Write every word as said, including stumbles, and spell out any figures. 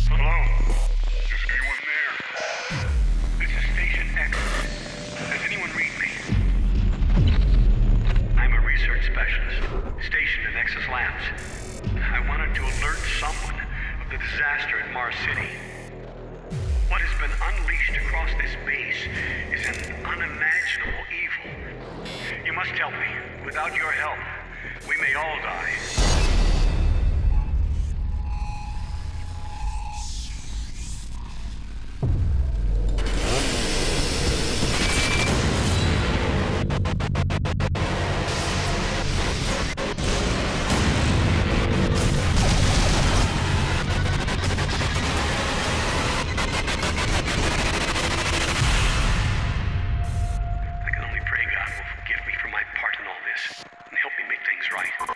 Hello? Is anyone there? This is Station X. Does anyone read me? I'm a research specialist, stationed in Nexus Labs. I wanted to alert someone of the disaster at Mars City. What has been unleashed across this base is an unimaginable evil. You must help me. Without your help, we may all die. I can only pray God will forgive me for my part in all this and help me make things right.